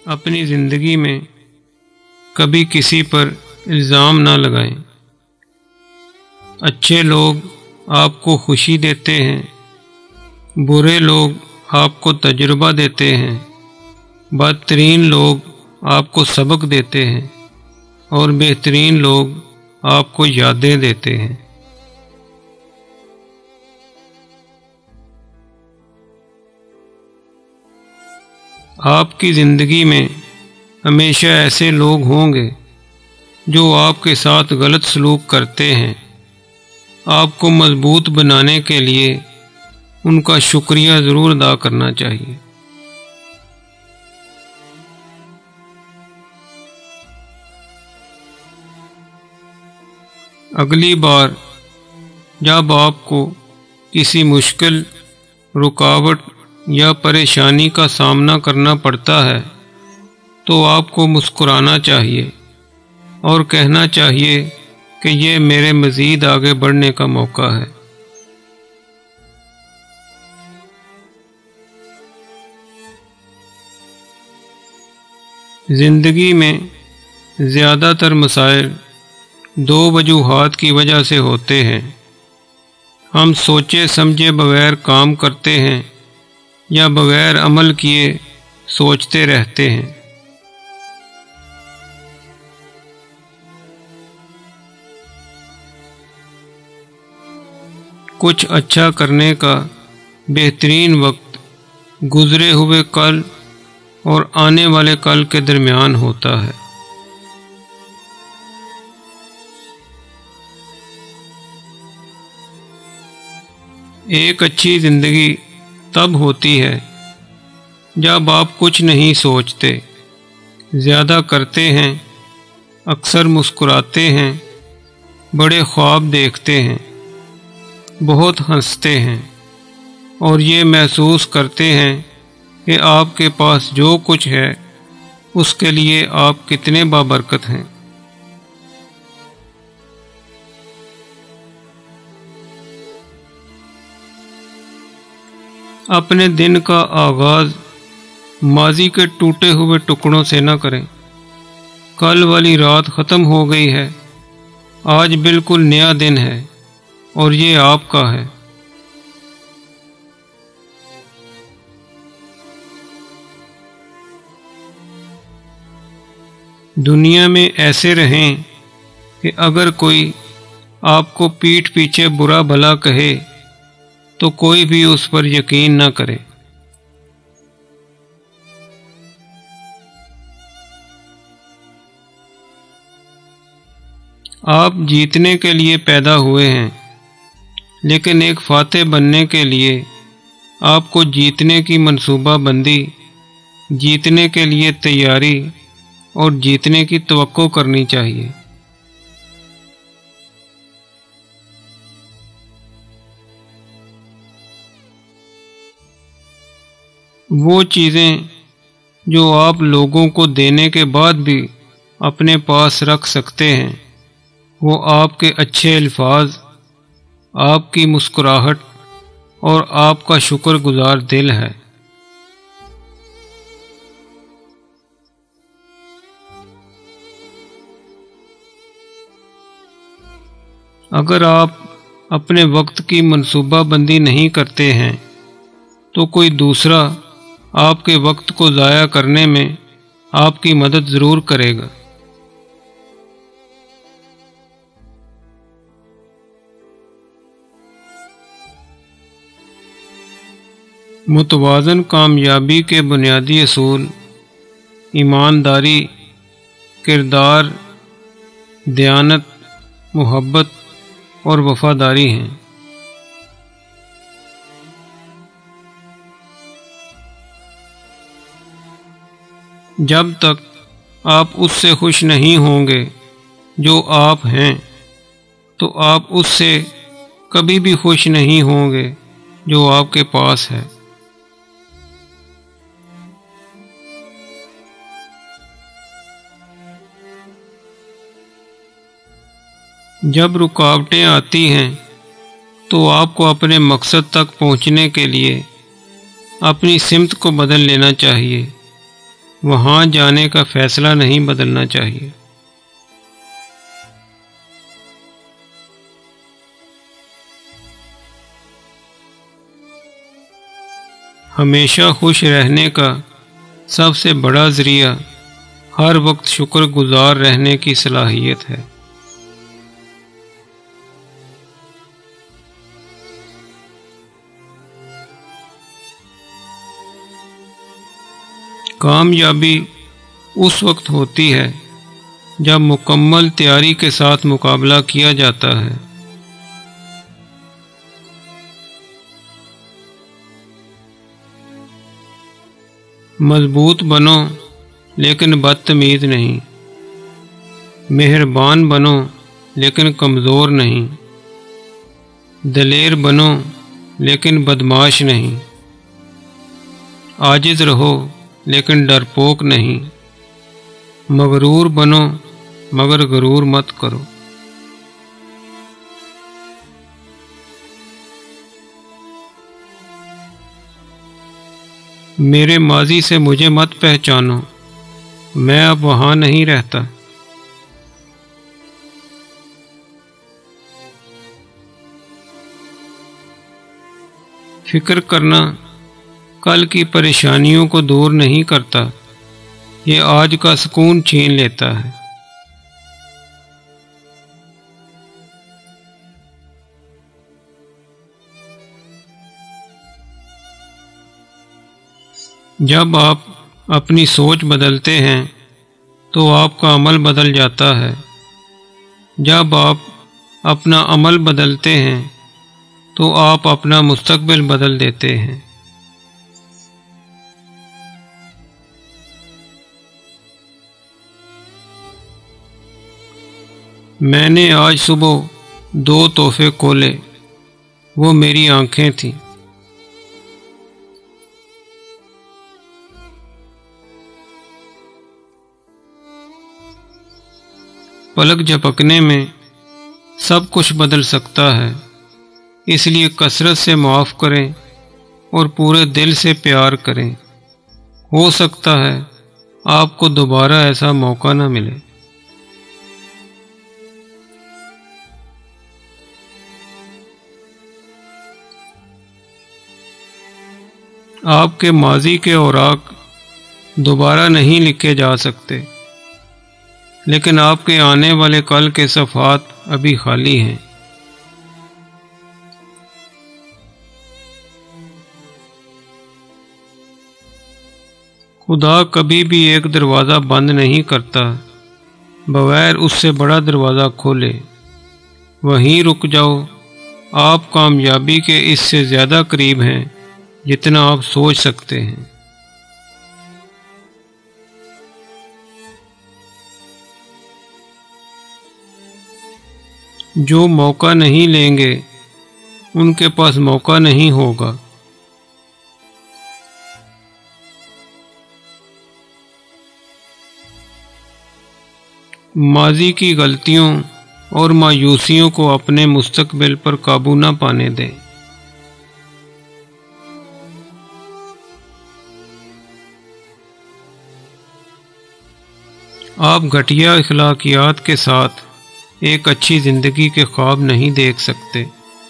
اپنی زندگی میں کبھی کسی پر الزام نہ لگائیں۔ اچھے لوگ آپ کو خوشی دیتے ہیں، برے لوگ آپ کو تجربہ دیتے ہیں، بدترین لوگ آپ کو سبق دیتے ہیں اور بہترین لوگ آپ کو یادیں دیتے ہیں۔ آپ کی زندگی میں ہمیشہ ایسے لوگ ہوں گے جو آپ کے ساتھ غلط سلوک کرتے ہیں۔ آپ کو مضبوط بنانے کے لیے ان کا شکریہ ضرور ادا کرنا چاہیے۔ اگلی بار جب آپ کو کسی مشکل، رکاوٹ یا پریشانی کا سامنا کرنا پڑتا ہے تو آپ کو مسکرانا چاہیے اور کہنا چاہیے کہ یہ میرے مزید آگے بڑھنے کا موقع ہے۔ زندگی میں زیادہ تر مسائل دو وجوہات کی وجہ سے ہوتے ہیں۔ ہم سوچے سمجھے بغیر کام کرتے ہیں یا بغیر عمل کیے سوچتے رہتے ہیں۔ کچھ اچھا کرنے کا بہترین وقت گزرے ہوئے کل اور آنے والے کل کے درمیان ہوتا ہے۔ ایک اچھی زندگی تب ہوتی ہے جب آپ کچھ نہیں سوچتے، زیادہ کرتے ہیں، اکثر مسکراتے ہیں، بڑے خواب دیکھتے ہیں، بہت ہنستے ہیں اور یہ محسوس کرتے ہیں کہ آپ کے پاس جو کچھ ہے اس کے لیے آپ کتنے بابرکت ہیں۔ اپنے دن کا آغاز ماضی کے ٹوٹے ہوئے ٹکڑوں سے نہ کریں۔ کل والی رات ختم ہو گئی ہے، آج بالکل نیا دن ہے اور یہ آپ کا ہے۔ دنیا میں ایسے رہیں کہ اگر کوئی آپ کو پیٹھ پیچھے برا بھلا کہے تو کوئی بھی اس پر یقین نہ کرے۔ آپ جیتنے کے لیے پیدا ہوئے ہیں، لیکن ایک فاتح بننے کے لیے آپ کو جیتنے کی منصوبہ بندی، جیتنے کے لیے تیاری اور جیتنے کی توقع کرنی چاہیے۔ وہ چیزیں جو آپ لوگوں کو دینے کے بعد بھی اپنے پاس رکھ سکتے ہیں، وہ آپ کے اچھے الفاظ، آپ کی مسکراہٹ اور آپ کا شکر گزار دل ہے۔ اگر آپ اپنے وقت کی منصوبہ بندی نہیں کرتے ہیں تو کوئی دوسرا آپ کے وقت کو ضائع کرنے میں آپ کی مدد ضرور کرے گا۔ متوازن کامیابی کے بنیادی اصول ایمانداری، کردار، دیانت، محبت اور وفاداری ہیں۔ جب تک آپ اس سے خوش نہیں ہوں گے جو آپ ہیں تو آپ اس سے کبھی بھی خوش نہیں ہوں گے جو آپ کے پاس ہے۔ جب رکاوٹیں آتی ہیں تو آپ کو اپنے مقصد تک پہنچنے کے لیے اپنی سمت کو بدل لینا چاہیے وہاں جانے کا فیصلہ نہیں بدلنا چاہیے۔ ہمیشہ خوش رہنے کا سب سے بڑا ذریعہ ہر وقت شکر گزار رہنے کی صلاحیت ہے۔ کامیابی اس وقت ہوتی ہے جب مکمل تیاری کے ساتھ مقابلہ کیا جاتا ہے۔ مضبوط بنو لیکن بدتمیز نہیں، مہربان بنو لیکن کمزور نہیں، دلیر بنو لیکن بدمعاش نہیں، عاجز رہو لیکن ڈرپوک نہیں، مغرور بنو مگر غرور مت کرو۔ میرے ماضی سے مجھے مت پہچانو، میں اب وہاں نہیں رہتا۔ فکر کرنا کل کی پریشانیوں کو دور نہیں کرتا، یہ آج کا سکون چھین لیتا ہے۔ جب آپ اپنی سوچ بدلتے ہیں تو آپ کا عمل بدل جاتا ہے، جب آپ اپنا عمل بدلتے ہیں تو آپ اپنا مستقبل بدل دیتے ہیں۔ میں نے آج صبح 2 تحفے کھولے، وہ میری آنکھیں تھیں۔ پلک جھپکنے میں سب کچھ بدل سکتا ہے، اس لیے کثرت سے معاف کریں اور پورے دل سے پیار کریں۔ ہو سکتا ہے آپ کو دوبارہ ایسا موقع نہ ملے۔ آپ کے ماضی کے اوراق دوبارہ نہیں لکھے جا سکتے، لیکن آپ کے آنے والے کل کے صفحات ابھی خالی ہیں۔ خدا کبھی بھی ایک دروازہ بند نہیں کرتا بغیر اس سے بڑا دروازہ کھولے۔ وہیں رک جاؤ، آپ کامیابی کے اس سے زیادہ قریب ہیں جتنا آپ سوچ سکتے ہیں۔ جو موقع نہیں لیں گے ان کے پاس موقع نہیں ہوگا۔ ماضی کی غلطیوں اور مایوسیوں کو اپنے مستقبل پر قابو نہ پانے دیں۔ آپ گھٹیا اخلاقیات کے ساتھ ایک اچھی زندگی کے خواب نہیں دیکھ سکتے۔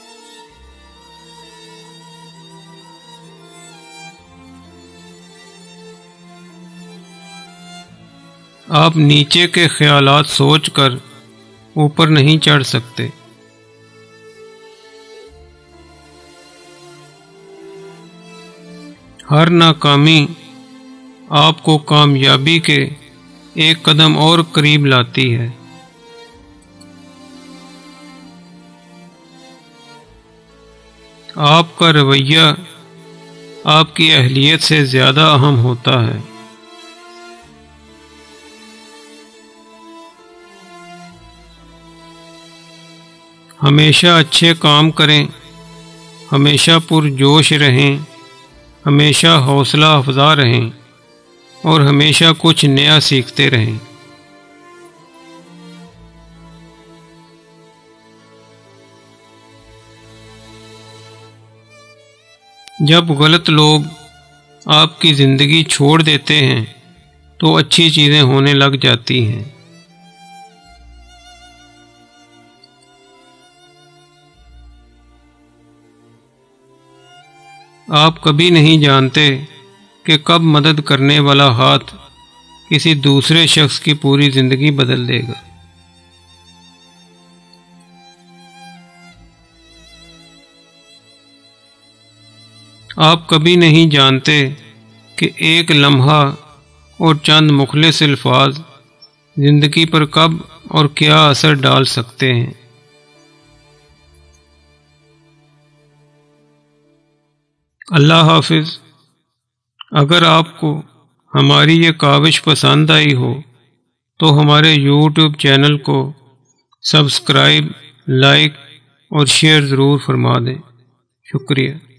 آپ نیچے کے خیالات سوچ کر اوپر نہیں چڑھ سکتے۔ ہر ناکامی آپ کو کامیابی کے ایک قدم اور قریب لاتی ہے۔ آپ کا رویہ آپ کی اہلیت سے زیادہ اہم ہوتا ہے۔ ہمیشہ اچھے کام کریں، ہمیشہ پرجوش رہیں، ہمیشہ حوصلہ افزا رہیں اور ہمیشہ کچھ نیا سیکھتے رہیں۔ جب غلط لوگ آپ کی زندگی چھوڑ دیتے ہیں تو اچھی چیزیں ہونے لگ جاتی ہیں۔ آپ کبھی نہیں جانتے کہ کب مدد کرنے والا ہاتھ کسی دوسرے شخص کی پوری زندگی بدل دے گا۔ آپ کبھی نہیں جانتے کہ ایک لمحہ اور چند مخلص الفاظ زندگی پر کب اور کیا اثر ڈال سکتے ہیں۔ اللہ حافظ۔ اگر آپ کو ہماری یہ کاوش پسند آئی ہو تو ہمارے یوٹیوب چینل کو سبسکرائب، لائک اور شیئر ضرور فرما دیں۔ شکریہ۔